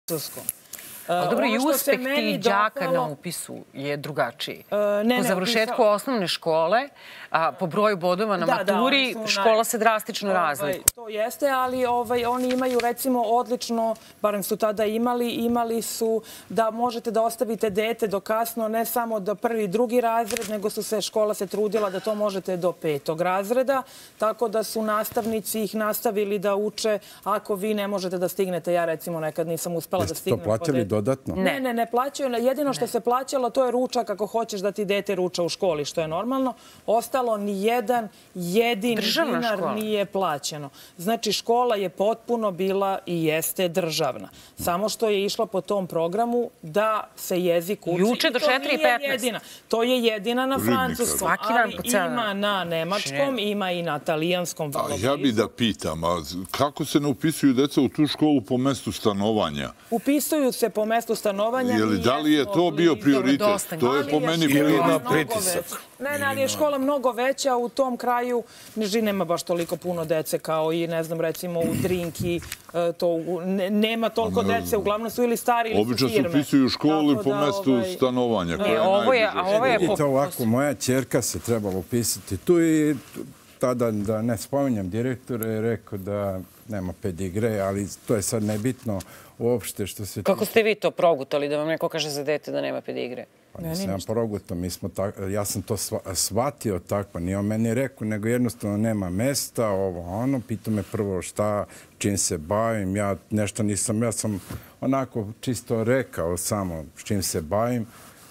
francuskom. Dobro, i uspeh tih đaka na upisu je drugačiji. Po završetku osnovne škole, po broju bodova na maturi, škola se drastično razlikuje. To jeste, ali oni imaju, recimo, odlično, barem su tada imali su da možete da ostavite dete do kasno, ne samo do prvi i drugi razred, nego škola se trudila da to možete do 5. razreda, tako da su nastavnici ih nastavili da uče ako vi ne možete da stignete. Ja, recimo, nekad nisam uspela da stignem. Jeste to plaćali dodatno? Ne plaćaju. Jedino što se plaćalo, to je ručak ako hoćeš da ti dete ruča u školi, što je normalno. Ostalo ni jedan jedini dinar nije plaćeno. Znači, škola je potpuno bila i jeste državna. Samo što je išla po tom programu da se jezik uči. Juče do 4:15. To je jedina na francuskom, ali ima na nemačkom, ima i na talijanskom. Ja bih da pitam, kako se ne upisuju deca u tu školu po mestu stanovanja? Upisuju se po mestu stanovanja. Da li je to bio prioritet? To je po meni prioritet. Ne, ali je škola mnogo veća u tom kraju. Nema baš toliko puno dece kao i, ne znam, recimo u Drinki. Nema toliko dece. Uglavnom su ili stari ili su firme. Obično se upisuju školu po mestu stanovanja. Vidite ovako, moja ćerka se trebala upisati tu i tada, da ne spominjam, direktor je rekao da nema pedigre, ali to je sad nebitno uopšte što se... Kako ste vi to progutali da vam neko kaže za dete da nema pedigre? Pa nisam progutao, ja sam to shvatio tako, nije on meni rekao, nego jednostavno nema mesta, pitao me prvo šta, čim se bavim, ja nešto nisam, ja sam onako čisto rekao samo s čim se bavim.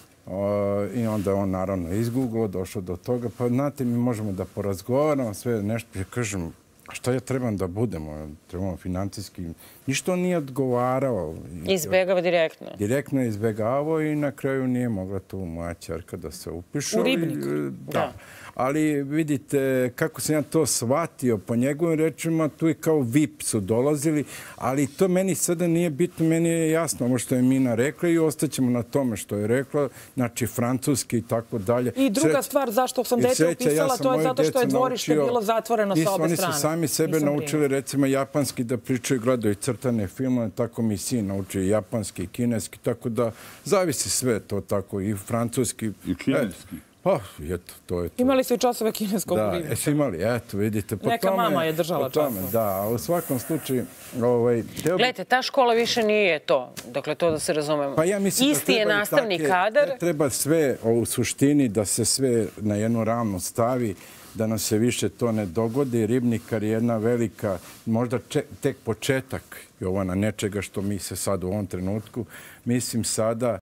I onda on naravno izgooglao, došao do toga, pa znate, mi možemo da porazgovaramo sve nešto, ja kažem, šta ja trebam da budemo? Trebamo financijski... Ništa on nije odgovarao. Izbegava direktno. Direktno je izbegavao i na kraju nije mogla tu moja ćerka da se upiše. U Ribniku. Da. Ali vidite, kako sam ja to shvatio, po njegovim rečima, tu je kao VIP su dolazili, ali to meni sada nije bitno, meni je jasno ovo što je Mina rekla i ostaćemo na tome što je rekla, znači francuski i tako dalje. I druga stvar zašto sam dete upisala, to je zato što je dvorište bilo zatvoreno sa obe strane. Oni su sami sebe naučili, recimo, japanski da pričaju, gledaju crtane filmove, tako mi sin naučio japanski i kineski, tako da zavisi sve to tako, i francuski. I kineski. Pa, eto, to je to. Imali su i časove kineskog u Ribniku. Da, su imali, eto, vidite. Neka mama je držala časove. Da, u svakom slučaju... Gledajte, ta škola više nije to. Dakle, to da se razumemo. Isti je nastavni kadar. Treba sve, u suštini, da se sve na jednu ravnu stavi, da nam se više to ne dogodi. Ribnikar je jedna velika, možda tek početak Jovana, nečega što mi se sad u ovom trenutku, mislim sada